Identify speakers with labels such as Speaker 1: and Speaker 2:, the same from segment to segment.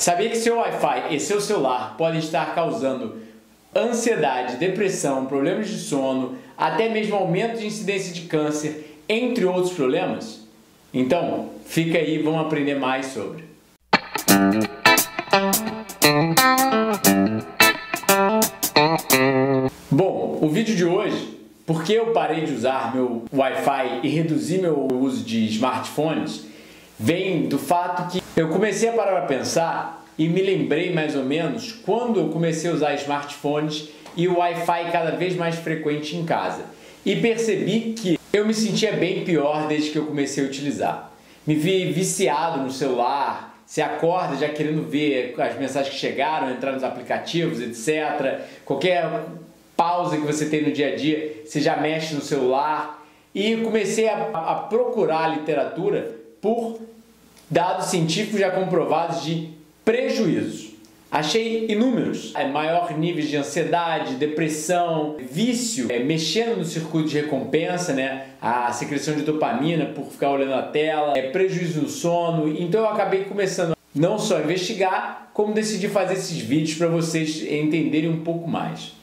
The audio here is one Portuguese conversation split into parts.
Speaker 1: Sabia que seu Wi-Fi e seu celular podem estar causando ansiedade, depressão, problemas de sono, até mesmo aumento de incidência de câncer, entre outros problemas? Então, fica aí, vamos aprender mais sobre. Bom, o vídeo de hoje, por que eu parei de usar meu Wi-Fi e reduzi meu uso de smartphones, vem do fato que eu comecei a parar para pensar e me lembrei mais ou menos quando eu comecei a usar smartphones e o Wi-Fi cada vez mais frequente em casa. E percebi que eu me sentia bem pior desde que eu comecei a utilizar. Me vi viciado no celular, você acorda já querendo ver as mensagens que chegaram, entrar nos aplicativos, etc. Qualquer pausa que você tem no dia a dia, você já mexe no celular. E comecei a procurar literatura por dados científicos já comprovados de prejuízos. Achei inúmeros, maior níveis de ansiedade, depressão, vício, mexendo no circuito de recompensa, a secreção de dopamina por ficar olhando a tela, prejuízo no sono. Então eu acabei começando não só a investigar, como decidi fazer esses vídeos para vocês entenderem um pouco mais.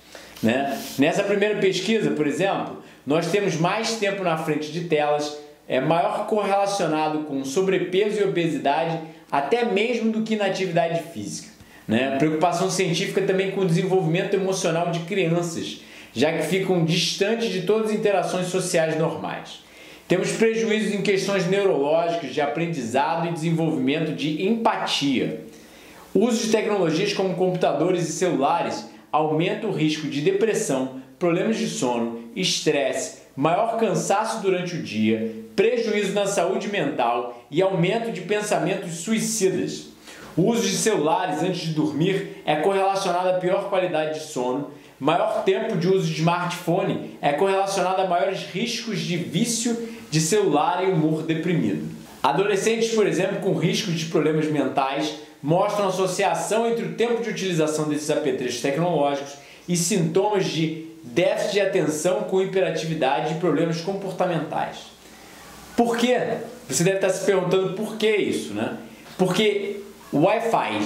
Speaker 1: Nessa primeira pesquisa, por exemplo, nós temos mais tempo na frente de telas, maior correlacionado com sobrepeso e obesidade, até mesmo do que na atividade física. Preocupação científica também com o desenvolvimento emocional de crianças, já que ficam distantes de todas as interações sociais normais. Temos prejuízos em questões neurológicas, de aprendizado e desenvolvimento de empatia. O uso de tecnologias como computadores e celulares aumenta o risco de depressão, problemas de sono, estresse, maior cansaço durante o dia, prejuízo na saúde mental e aumento de pensamentos suicidas. O uso de celulares antes de dormir é correlacionado a pior qualidade de sono. Maior tempo de uso de smartphone é correlacionado a maiores riscos de vício de celular e humor deprimido. Adolescentes, por exemplo, com riscos de problemas mentais mostram associação entre o tempo de utilização desses apetrechos tecnológicos e sintomas de déficit de atenção com hiperatividade e problemas comportamentais. Por quê? Você deve estar se perguntando por que isso, Porque Wi-Fi,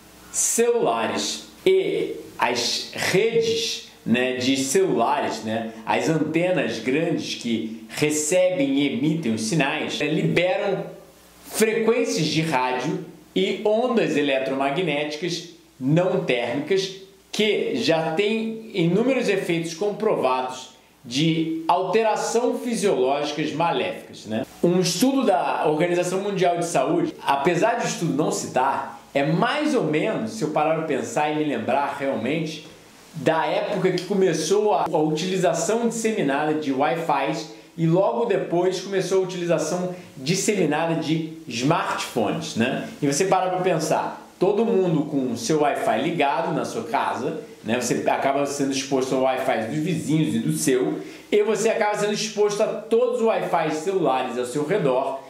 Speaker 1: celulares e as redes de celulares, as antenas grandes que recebem e emitem os sinais, liberam frequências de rádio e ondas eletromagnéticas não térmicas que já têm inúmeros efeitos comprovados de alteração fisiológicas maléficas. Um estudo da Organização Mundial de Saúde, apesar de o estudo não citar, é mais ou menos, se eu parar para pensar e me lembrar realmente, da época que começou a utilização disseminada de Wi-Fi e logo depois começou a utilização disseminada de smartphones. E você para para pensar, todo mundo com o seu Wi-Fi ligado na sua casa, você acaba sendo exposto ao Wi-Fi dos vizinhos e do seu, e você acaba sendo exposto a todos os Wi-Fi celulares ao seu redor,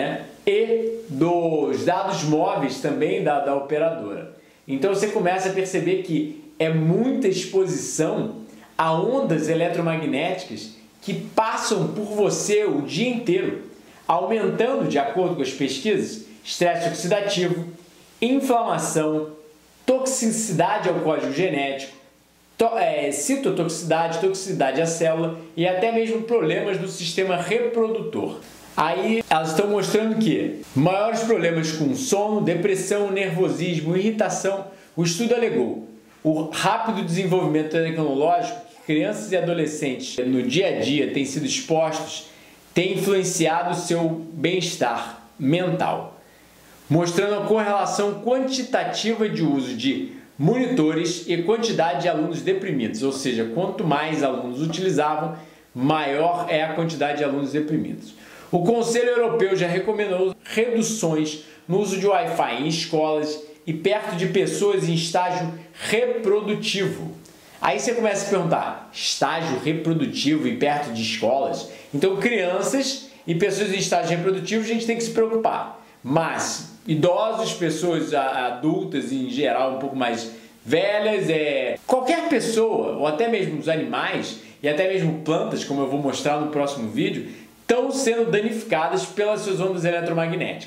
Speaker 1: e dos dados móveis também da operadora. Então você começa a perceber que é muita exposição a ondas eletromagnéticas que passam por você o dia inteiro, aumentando, de acordo com as pesquisas, estresse oxidativo, inflamação, toxicidade ao código genético, citotoxicidade, toxicidade à célula e até mesmo problemas do sistema reprodutor. Aí elas estão mostrando que maiores problemas com sono, depressão, nervosismo, irritação. O estudo alegou o rápido desenvolvimento tecnológico que crianças e adolescentes no dia a dia têm sido expostos tem influenciado o seu bem-estar mental, mostrando a correlação quantitativa de uso de monitores e quantidade de alunos deprimidos, ou seja, quanto mais alunos utilizavam, maior é a quantidade de alunos deprimidos. O Conselho Europeu já recomendou reduções no uso de Wi-Fi em escolas e perto de pessoas em estágio reprodutivo. Aí você começa a se perguntar, estágio reprodutivo e perto de escolas? Então crianças e pessoas em estágio reprodutivo a gente tem que se preocupar. Mas idosos, pessoas adultas em geral um pouco mais velhas, qualquer pessoa, ou até mesmo os animais e até mesmo plantas, como eu vou mostrar no próximo vídeo, estão sendo danificadas pelas suas ondas eletromagnéticas.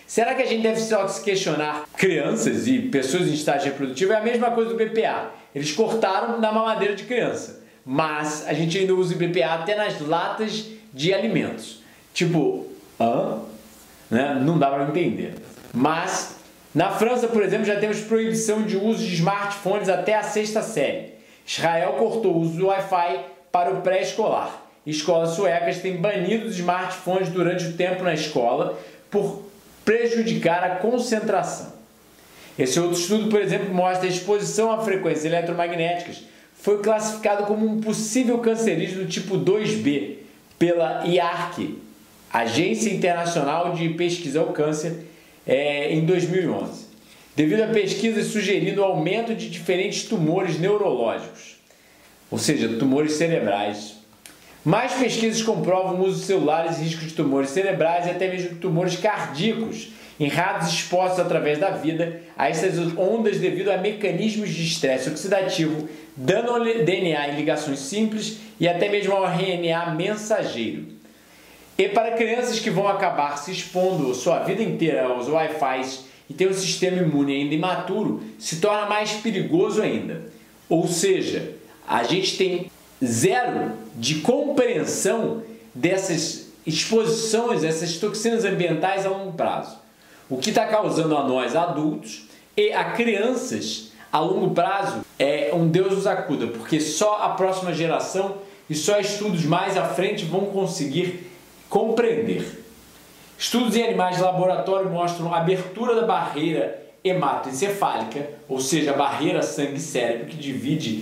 Speaker 1: Será que a gente deve só se questionar? Crianças e pessoas em estágio reprodutivo é a mesma coisa do BPA. Eles cortaram na mamadeira de criança, mas a gente ainda usa o BPA até nas latas de alimentos. Tipo, né? Não dá para entender. Mas na França, por exemplo, já temos proibição de uso de smartphones até a 6ª série. Israel cortou o uso do Wi-Fi para o pré-escolar. Escolas suecas têm banido os smartphones durante o tempo na escola por prejudicar a concentração. Esse outro estudo, por exemplo, mostra que a exposição a frequências eletromagnéticas foi classificado como um possível cancerígeno do tipo 2B pela IARC, Agência Internacional de Pesquisa ao Câncer, em 2011, devido a pesquisas sugerindo o aumento de diferentes tumores neurológicos, ou seja, tumores cerebrais. Mais pesquisas comprovam o uso de celulares e risco de tumores cerebrais e até mesmo tumores cardíacos em ratos expostos através da vida a essas ondas devido a mecanismos de estresse oxidativo, dano ao DNA em ligações simples e até mesmo ao RNA mensageiro. E para crianças que vão acabar se expondo sua vida inteira aos Wi-Fi e ter um sistema imune ainda imaturo, se torna mais perigoso ainda. Ou seja, a gente tem zero de compreensão dessas exposições, essas toxinas ambientais a longo prazo. O que está causando a nós adultos e a crianças a longo prazo é um Deus nos acuda, porque só a próxima geração e só estudos mais à frente vão conseguir compreender. Estudos em animais de laboratório mostram a abertura da barreira hematoencefálica, ou seja, a barreira sangue-cérebro que divide,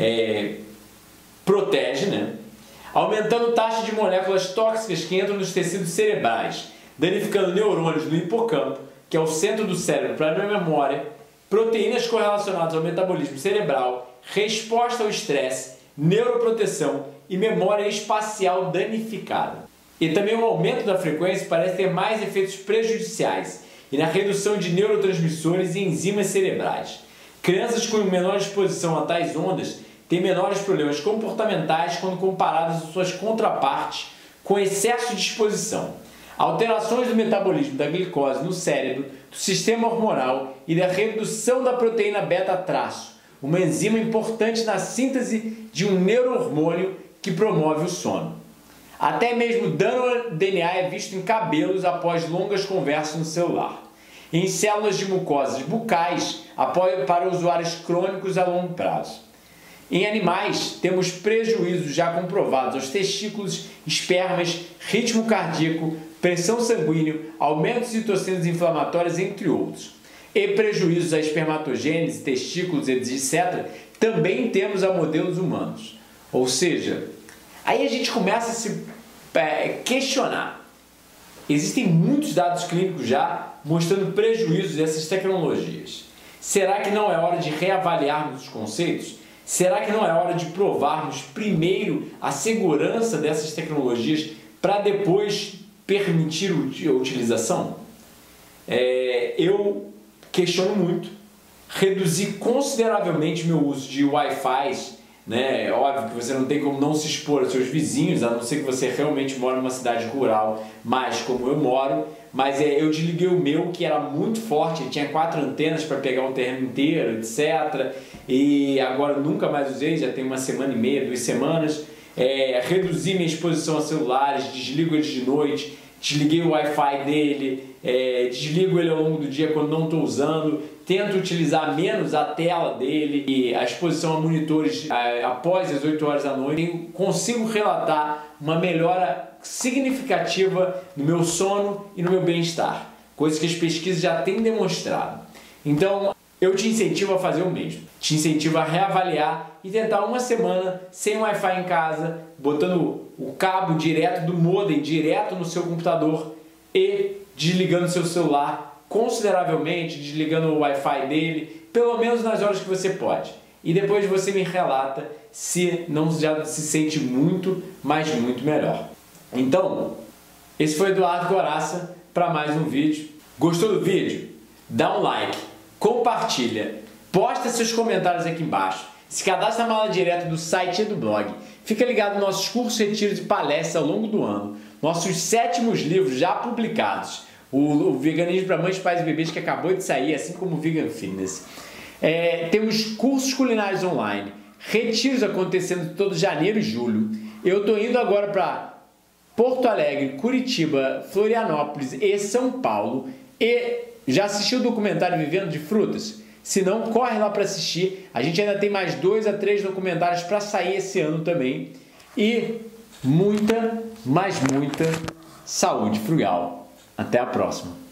Speaker 1: protege, né? Aumentando a taxa de moléculas tóxicas que entram nos tecidos cerebrais, danificando neurônios no hipocampo, que é o centro do cérebro para a memória, proteínas correlacionadas ao metabolismo cerebral, resposta ao estresse, neuroproteção e memória espacial danificada. E também o aumento da frequência parece ter mais efeitos prejudiciais e na redução de neurotransmissores e enzimas cerebrais. Crianças com menor exposição a tais ondas têm menores problemas comportamentais quando comparadas às suas contrapartes com excesso de exposição. Alterações do metabolismo da glicose no cérebro, do sistema hormonal e da redução da proteína beta-traço, uma enzima importante na síntese de um neurohormônio que promove o sono. Até mesmo dano ao DNA é visto em cabelos após longas conversas no celular, em células de mucosas bucais para usuários crônicos a longo prazo. Em animais, temos prejuízos já comprovados aos testículos, espermas, ritmo cardíaco, pressão sanguínea, aumento de citocinas inflamatórias, entre outros. E prejuízos à espermatogênese, testículos, etc. também temos a modelos humanos. Ou seja, aí a gente começa a se questionar. Existem muitos dados clínicos já mostrando prejuízos dessas tecnologias. Será que não é hora de reavaliarmos os conceitos? Será que não é hora de provarmos primeiro a segurança dessas tecnologias para depois permitir a utilização? Eu questiono muito. Reduzir consideravelmente meu uso de Wi-Fi, né? É óbvio que você não tem como não se expor aos seus vizinhos, a não ser que você realmente mora numa cidade rural, mas como eu moro. Mas eu desliguei o meu, que era muito forte, ele tinha 4 antenas para pegar o terreno inteiro, etc. E agora eu nunca mais usei, já tem 1 semana e meia, 2 semanas. Reduzi minha exposição a celulares, desligo eles de noite, desliguei o Wi-Fi dele, desligo ele ao longo do dia quando não estou usando, tento utilizar menos a tela dele e a exposição a monitores após as 8 horas da noite. Eu consigo relatar uma melhora significativa no meu sono e no meu bem-estar, coisas que as pesquisas já têm demonstrado. Então, eu te incentivo a fazer o mesmo. Te incentivo a reavaliar e tentar 1 semana sem Wi-Fi em casa, botando o cabo direto do modem direto no seu computador e desligando seu celular consideravelmente, desligando o Wi-Fi dele, pelo menos nas horas que você pode. E depois você me relata se não já se sente muito, mas muito melhor. Então, esse foi Eduardo Coraça para mais um vídeo. Gostou do vídeo? Dá um like, compartilha, posta seus comentários aqui embaixo, se cadastra na mala direta do site e do blog, fica ligado nos nossos cursos, retiros e palestras ao longo do ano, nossos 7º livros já publicados, o Veganismo para Mães, Pais e Bebês, que acabou de sair, assim como o Vegan Fitness. Temos cursos culinários online, retiros acontecendo todo janeiro e julho. Eu estou indo agora para Porto Alegre, Curitiba, Florianópolis e São Paulo. E já assistiu o documentário Vivendo de Frutas? Se não, corre lá para assistir. A gente ainda tem mais 2 a 3 documentários para sair esse ano também. E muita, mas muita saúde frugal. Até a próxima.